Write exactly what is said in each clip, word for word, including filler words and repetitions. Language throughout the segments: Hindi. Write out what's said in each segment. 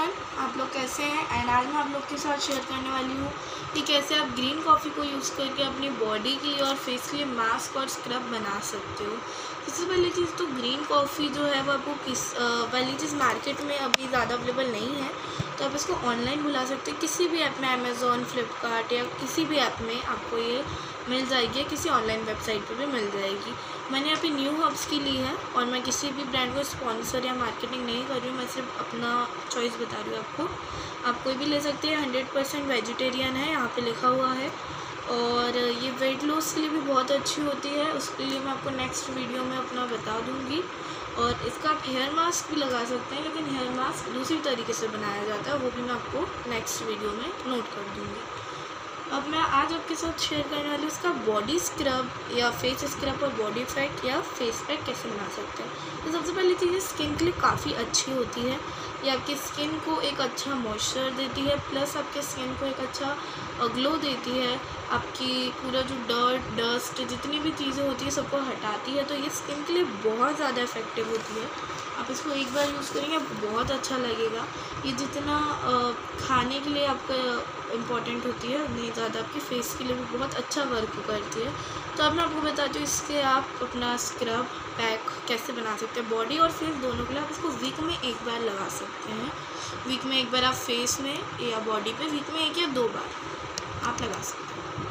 एवरीवन, आप लोग कैसे हैं। एंड आज मैं आप लोग के साथ शेयर करने वाली हूँ कि कैसे आप ग्रीन कॉफ़ी को यूज़ करके अपनी बॉडी के लिए और फेस के लिए मास्क और स्क्रब बना सकते हो। सबसे पहली चीज़ तो ग्रीन कॉफ़ी जो है वो आपको किस पहली चीज़ मार्केट में अभी ज़्यादा अवेलेबल नहीं है, तो आप इसको ऑनलाइन बुला सकते हो। किसी भी ऐप में, अमेज़ॉन, फ्लिपकार्ट या किसी भी ऐप में आपको ये मिल जाएगी, किसी ऑनलाइन वेबसाइट पर भी मिल जाएगी। मैंने यहाँ पे न्यू हर्ब्स की ली है और मैं किसी भी ब्रांड को स्पॉन्सर या मार्केटिंग नहीं कर रही हूँ, मैं सिर्फ अपना चॉइस बता रही हूँ आपको। आप कोई भी ले सकते हैं। हंड्रेड परसेंट वेजिटेरियन है यहाँ पे लिखा हुआ है, और ये वेट लॉस के लिए भी बहुत अच्छी होती है। उसके लिए मैं आपको नेक्स्ट वीडियो में अपना बता दूँगी। और इसका आप हेयर मास्क भी लगा सकते हैं, लेकिन हेयर मास्क दूसरी तरीके से बनाया जाता है, वो भी मैं आपको नेक्स्ट वीडियो में नोट कर दूँगी। अब मैं आज आपके साथ शेयर करने वाली हूँ इसका बॉडी स्क्रब या फेस स्क्रब और बॉडी पैक या फेस पैक कैसे बना सकते हैं। तो सबसे पहली चीज़, स्किन के लिए काफ़ी अच्छी होती है। ये आपकी स्किन को एक अच्छा मॉइस्चर देती है, प्लस आपके स्किन को एक अच्छा ग्लो देती है। आपकी पूरा जो डर्ट, डस्ट, जितनी भी चीज़ें होती है सबको हटाती है। तो ये स्किन के लिए बहुत ज़्यादा इफेक्टिव होती है। आप इसको एक बार यूज़ करेंगे आपको बहुत अच्छा लगेगा। ये जितना खाने के लिए आपका इम्पॉर्टेंट होती है, नहीं ज़्यादा आपके फेस के लिए भी बहुत अच्छा वर्क करती है। तो अब मैं आपको बताती हूँ इसके आप अपना स्क्रब पैक कैसे बना सकते हैं। बॉडी और फेस दोनों के लिए आप इसको वीक में एक बार लगा सकते हैं। वीक में एक बार आप फेस में या बॉडी पे वीक में एक या दो बार आप लगा सकते हैं।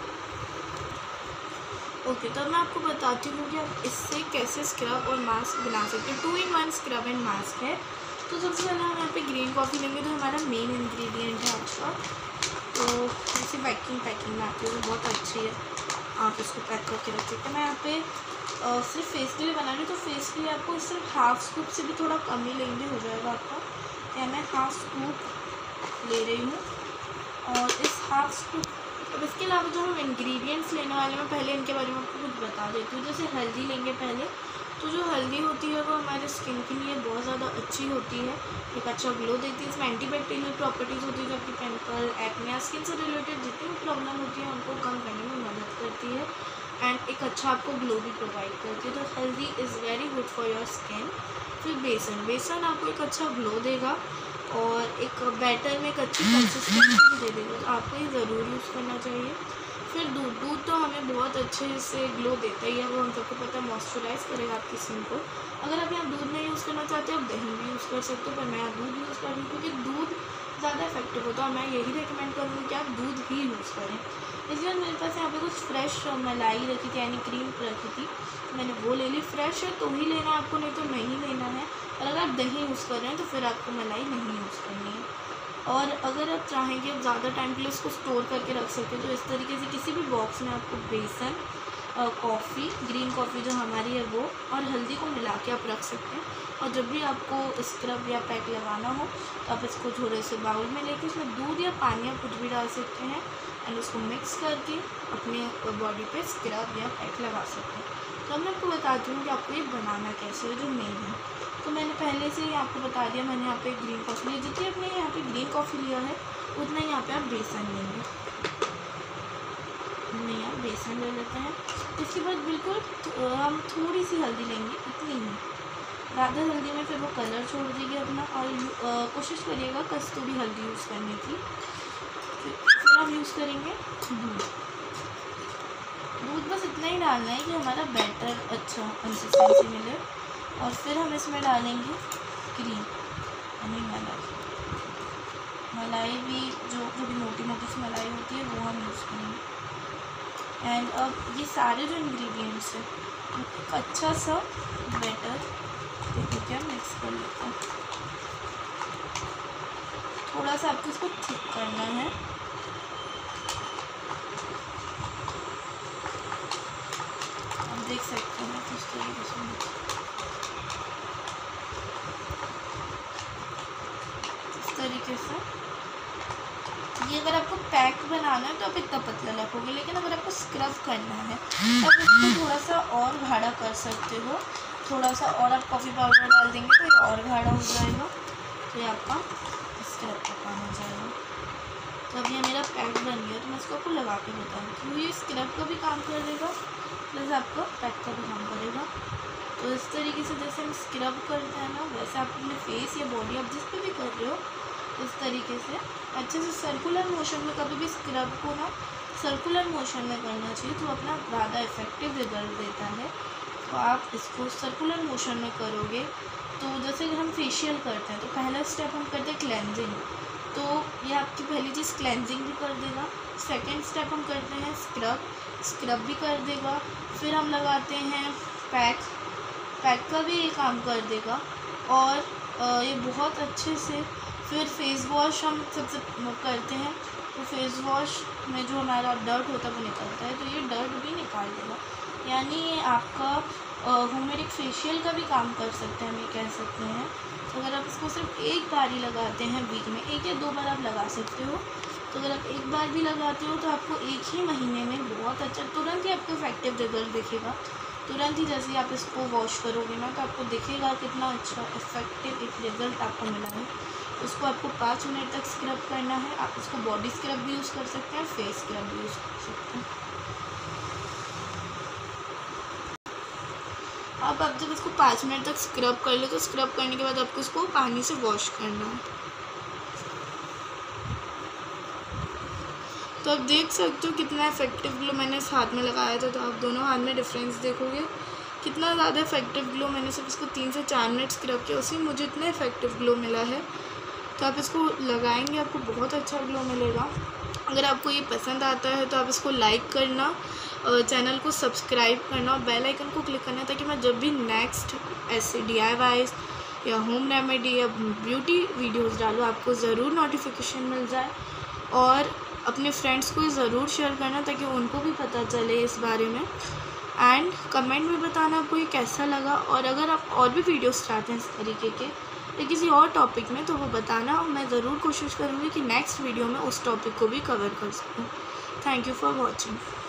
ओके okay, तो मैं आपको बताती हूँ कि आप इससे कैसे स्क्रब और मास्क बना सकते हैं। Two in one scrub and mask है। तो सबसे पहले हम यहाँ पे ग्रीन कॉफ़ी लेंगे, तो हमारा मेन इंग्रेडिएंट है आज का। तो ऐसे पैकिंग पैकिंग में आती है, वो बहुत अच्छी है, आप इसको पैक करके रख सकते हैं। मैं यहाँ पे आ, सिर्फ फेस के लिए बना रही हूँ, तो फेस के लिए आपको सिर्फ हाफ स्कूप से भी थोड़ा कम ही लेंगे हो जाएगा आपका। या मैं हाफ स्कूप ले रही हूँ, और इस हाफ स्कूप अब इसके अलावा जो हम इंग्रेडिएंट्स लेने वाले हैं, पहले इनके बारे में आपको कुछ बता देती हूँ। जैसे हल्दी लेंगे पहले, तो जो हल्दी होती है वो हमारे स्किन के लिए बहुत ज़्यादा अच्छी होती है, एक अच्छा ग्लो देती है। इसमें एंटीबैक्टीरियल प्रॉपर्टीज़ होती है जो आपकी पिंपल, एक्ने, स्किन से रिलेटेड जितनी भी प्रॉब्लम होती है उनको कम करने में मदद करती है, एंड एक अच्छा आपको ग्लो भी प्रोवाइड करती है। तो haldi is very good for your skin. फिर बेसन बेसन आपको एक अच्छा ग्लो देगा और एक बैटर में एक अच्छी कंसिस्टेंसी भी दे देगा, तो आपको ये ज़रूर यूज़ करना चाहिए। फिर दूध दूध तो हमें बहुत अच्छे से ग्लो देता ही है, वो हम सबको पता है, मॉइस्चराइज़ करेगा आपकी स्किन को। अगर आप यहाँ दूध नहीं यूज़ करना चाहते आप दही भी यूज़ कर सकते हो, पर मैं यहाँ दूध यूज़ कर रही हूँ क्योंकि दूध ज़्यादा इफेक्टिव होता है, और मैं यही रिकमेंड करूँगी कि आप दूध ही यूज़ करें। इसलिए मेरे पास यहाँ पे कुछ फ्रेश मलाई रखी थी, यानी क्रीम रखी थी, मैंने वो ले ली। फ्रेश है तो ही लेना है आपको, नहीं तो नहीं लेना है। और अगर आप दही यूज़ कर रहे हैं तो फिर आपको मलाई नहीं यूज़ करनी है। और अगर आप चाहेंगे आप ज़्यादा टाइम के लिए इसको स्टोर करके रख सकते हैं, तो इस तरीके से किसी भी बॉक्स में आपको बेसन, कॉफ़ी, ग्रीन कॉफ़ी जो हमारी है वो, और हल्दी को मिला के आप रख सकते हैं। और जब भी आपको स्क्रब या पैक लगाना हो तो आप इसको थोड़े से बाउल में लेके उसमें दूध या पानी आप कुछ भी डाल सकते हैं, एंड उसको मिक्स करके अपने बॉडी पे स्क्रब या पैक लगा सकते हैं। तो अब मैं आपको बताती हूँ कि आपको ये बनाना कैसे है, जो मेन है। तो मैंने पहले से ही आपको बता दिया, मैंने यहाँ पे ग्रीन कॉफ़ी ली, जितनी आपने यहाँ पे ग्रीन कॉफ़ी लिया है उतना यहाँ पे आप बेसन लेंगे। नहीं, आप बेसन ले लेते हैं। इसके बाद बिल्कुल हम थोड़ी सी हल्दी लेंगे, इतनी ही, ज़्यादा हल्दी में फिर वो कलर छोड़ देगी अपना। और कोशिश करिएगा कस्तूरी हल्दी यूज़ करने की। फिर हम यूज़ करेंगे दूध। दूध बस इतना ही डालना है कि हमारा बैटर अच्छा कंसिस्टेंसी मिले। और फिर हम इसमें डालेंगे क्रीम, यानी मलाई। मलाई भी जो थोड़ी मोटी मोटी सी मलाई होती है वो हम यूज़ करेंगे। एंड अब ये सारे जो इंग्रेडिएंट्स हैं एक अच्छा सा बैटर देखिए क्या मिक्स कर लेते हैं। थोड़ा सा आपको इसको थिक करना है। आप देख सकते हैं किस तरीके से, इस तरीके से। ये अगर आपको पैक बनाना है तो आप इतना पतला रखोगे, लेकिन अगर आपको स्क्रब करना है तो आप इसको थोड़ा सा और गाढ़ा कर सकते हो। थोड़ा सा और आप कॉफ़ी पाउडर डाल देंगे तो ये और गाढ़ा हो जाएगा, तो ये आपका स्क्रब का काम हो जाएगा। तो अब ये मेरा पैक बन गया, तो मैं इसको आपको लगा के बताऊँ क्योंकि ये स्क्रब का भी काम कर देगा प्लस आपका पैक का भी काम करेगा। तो इस तरीके से जैसे हम स्क्रब करते हैं ना, वैसे आप अपने फेस या बॉडी आप जिस पे भी कर रहे हो इस तरीके से अच्छे से सर्कुलर मोशन में, कभी भी स्क्रब को ना सर्कुलर मोशन में करना चाहिए तो अपना ज़्यादा इफेक्टिव रिजल्ट देता है। तो आप इसको सर्कुलर मोशन में करोगे। तो जैसे कि हम फेशियल करते हैं तो पहला स्टेप हम करते हैं क्लेंजिंग, तो ये आपकी पहली चीज़ क्लेंजिंग भी कर देगा। सेकंड स्टेप हम करते हैं स्क्रब, स्क्रब भी कर देगा। फिर हम लगाते हैं पैक, पैक का भी ये काम कर देगा। और ये बहुत अच्छे से फिर फेस वॉश हम सबसे करते हैं, तो फेस वॉश में जो हमारा डर्ट होता है वो निकलता है, तो ये डर्ट भी निकाल देगा। यानी ये आपका होममेड फेशियल का भी काम कर सकते हैं, हम ये कह सकते हैं। तो अगर आप इसको सिर्फ एक बार ही लगाते हैं वीक में, एक या दो बार आप लगा सकते हो, तो अगर आप एक बार भी लगाते हो तो आपको एक ही महीने में बहुत अच्छा, तुरंत ही आपको इफेक्टिव रिजल्ट दिखेगा। तुरंत ही जैसे ही आप इसको वॉश करोगे ना तो आपको दिखेगा कितना अच्छा इफेक्टिव एक रिजल्ट आपको मिला है। उसको आपको पाँच मिनट तक स्क्रब करना है। आप इसको बॉडी स्क्रब भी यूज़ कर सकते हैं, फेस स्क्रब भी यूज़ कर सकते हैं। अब आप जब इसको पाँच मिनट तक स्क्रब कर लो तो स्क्रब करने के बाद आपको इसको पानी से वॉश करना है। तो आप देख सकते हो कितना इफेक्टिव ग्लो मैंने इस हाथ में लगाया था, तो आप दोनों हाथ में डिफरेंस देखोगे कितना ज़्यादा इफेक्टिव ग्लो। मैंने सिर्फ इसको तीन से चार मिनट स्क्रब किया, उसी मुझे इतना इफेक्टिव ग्लो मिला है। तो आप इसको लगाएंगे आपको बहुत अच्छा ग्लो मिलेगा। अगर आपको ये पसंद आता है तो आप इसको लाइक करना, चैनल को सब्सक्राइब करना और बेल आइकन को क्लिक करना, ताकि मैं जब भी नेक्स्ट ऐसे डी आई वाईज या होम रेमेडी या ब्यूटी वीडियोज़ डालूँ आपको ज़रूर नोटिफिकेशन मिल जाए। और अपने फ्रेंड्स को ज़रूर शेयर करना ताकि उनको भी पता चले इस बारे में। एंड कमेंट में बताना आपको ये कैसा लगा, और अगर आप और भी वीडियोस चाहते हैं इस तरीके के या किसी और टॉपिक में तो वो बताना, और मैं ज़रूर कोशिश करूँगी कि नेक्स्ट वीडियो में उस टॉपिक को भी कवर कर सकूँ। Thank you for watching.